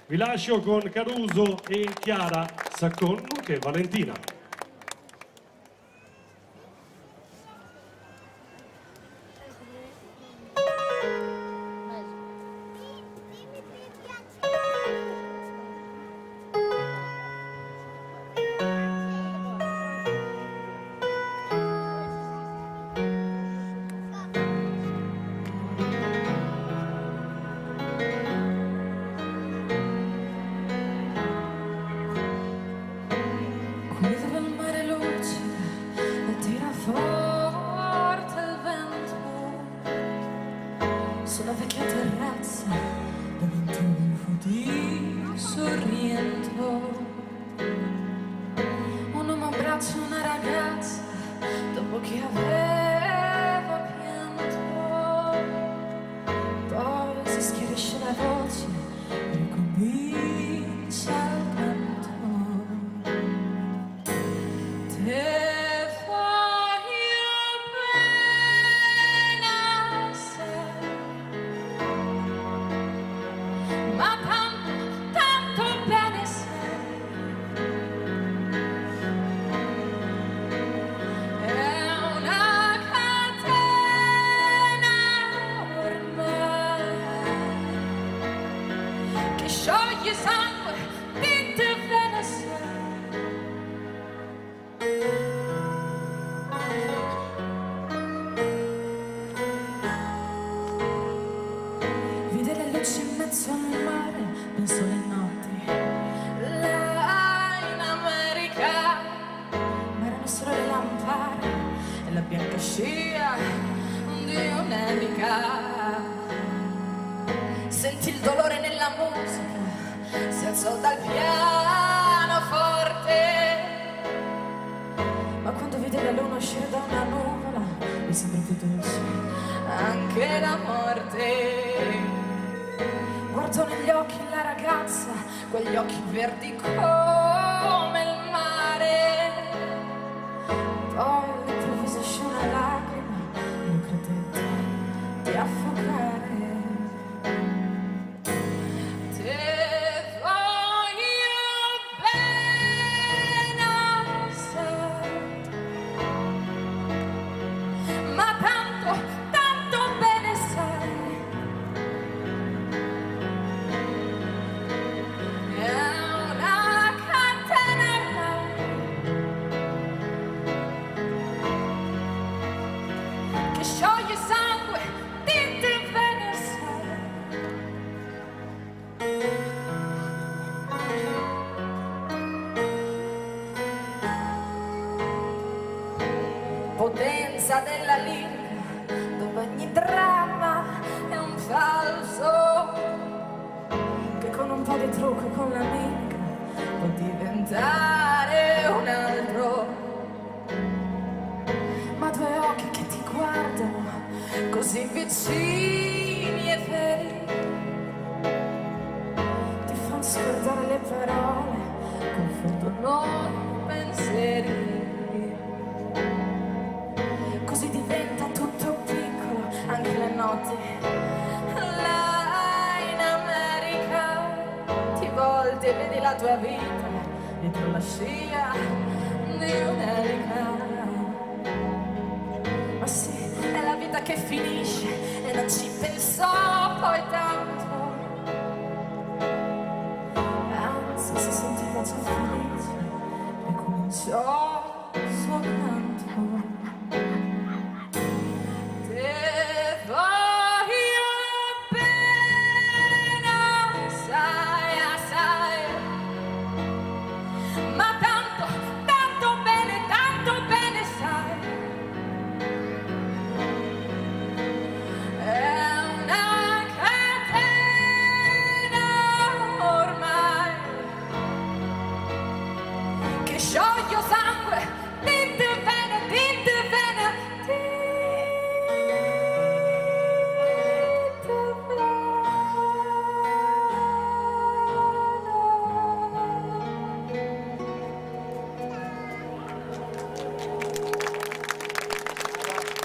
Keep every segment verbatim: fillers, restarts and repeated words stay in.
Vi lascio con Caruso e Chiara Saccon, che è Valentina. Qui dove il mare luccica e tira forte il vento, sulla vecchia terrazza dove un trionfo di sorriento, un uomo abbraccia una ragazza dopo che aveva pianto, poi si schiarisce la voce e ricomincia il canto. Te voglio bene assai, ma tanto, tanto bene sai. È una catena ormai che scioglie sangue di te bene sai. Vide le luci in mezzo al mare, pensò le notti là in America, ma erano solo le lampade e la bianca scia di un'elica. Sentì il dolore nella musica, si alzò dal pianoforte, ma quando vide la luna uscire da una nuvola mi sembrò più dolce anche la morte. Guardò negli occhi la ragazza, quegli occhi verdi come il mare, poi all'improvviso uscì una lacrima e io credetti di affogare. Te voglio bene assai, ma tanto, tanto bene sai. È una catena che scioglie sangue di te bene sai. Potenza della lirica, dove ogni dramma è un falso, che con un po' di trucco, con la mica, può diventare un altro. Ma due occhi che ti guardano, così vicini e veri, ti fanno scordare le parole, confondono i pensieri. Così diventa tutto piccolo, anche le notti. Là in America ti volti e vedi la tua vita dietro la scia di un'elica. Ma sì, è la vita che finisce e non ci pensò poi tanto. Anzi, si sentiva già felice e cominciò soltanto. Scioglie sangue, dite bene, dite bene,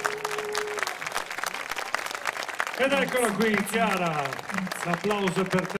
Ed eccola qui, Chiara, l'applauso per te.